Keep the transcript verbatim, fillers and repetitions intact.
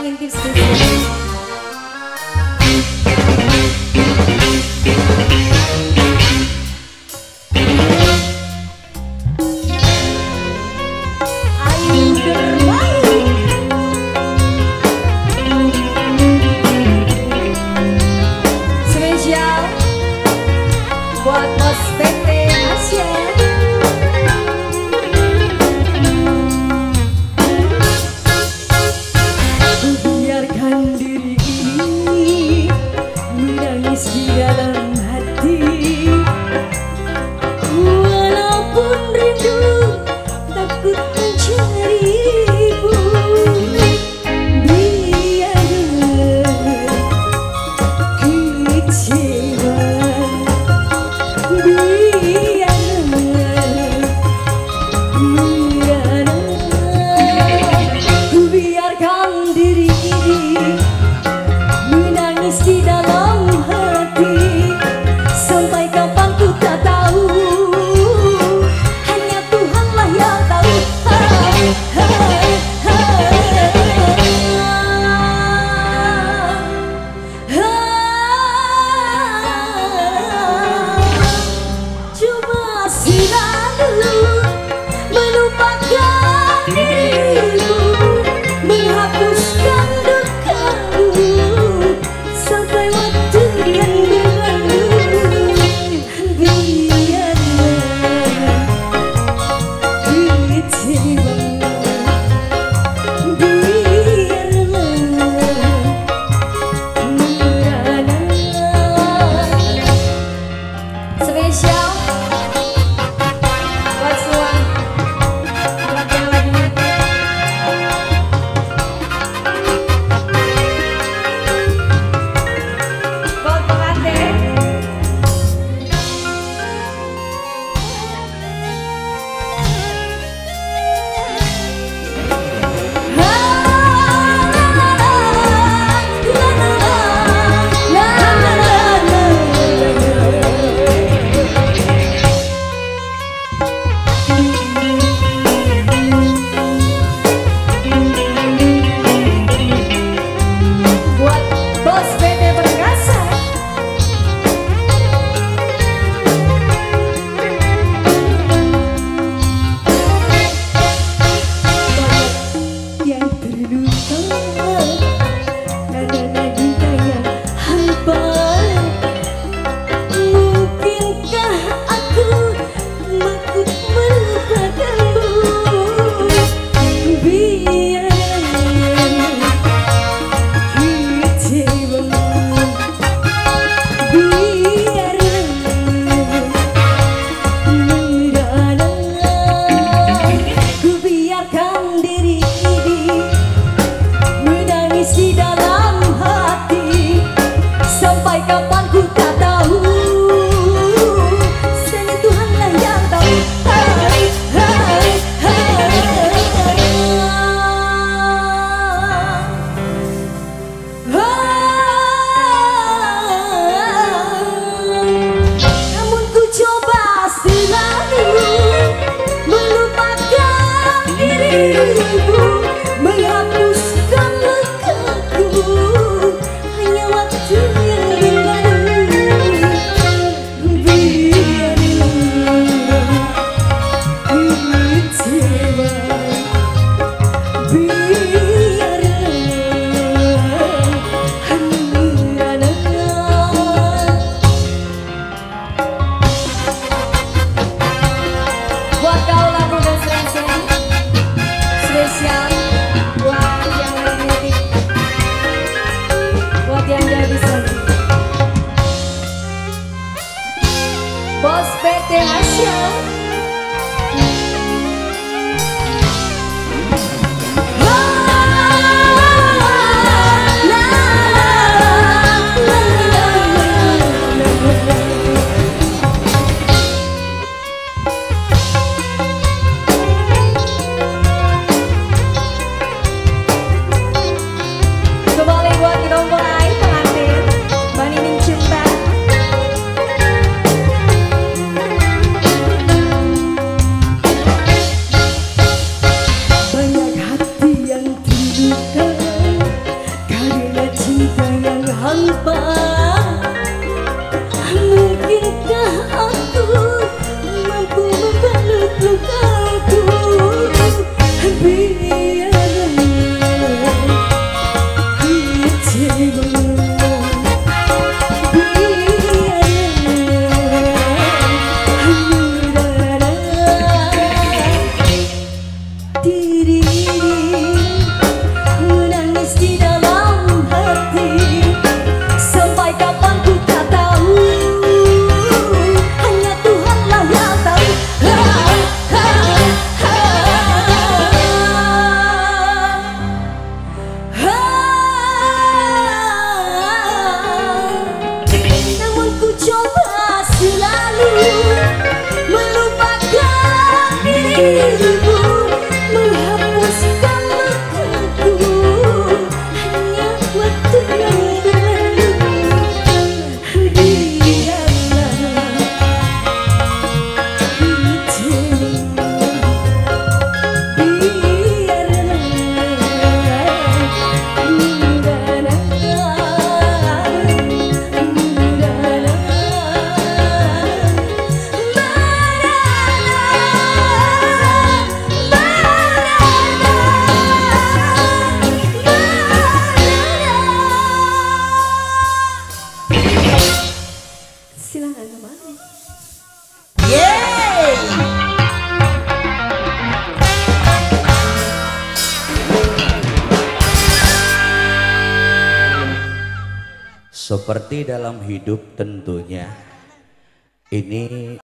ngintip spesial. Buat Bos P T Asia. Ku biarkan diri ini menangis di dalam hati, walaupun rindu takut mencarimu. Biarlah kecewa, ku biarkan diri ini menangis di dalam hati, sampai kapan ku tak tahu, hanya Tuhanlah yang tahu. Ha, ha, ha, ha. Coba selalu melupakan dirimu, menghapuskan dukamu, sampai waktu yang berlalu. Biarlah kecewa, biarlah merana. Spesial buat semua buat yang lagi nyanyi. Buat pengantin. Seperti dalam hidup tentunya ini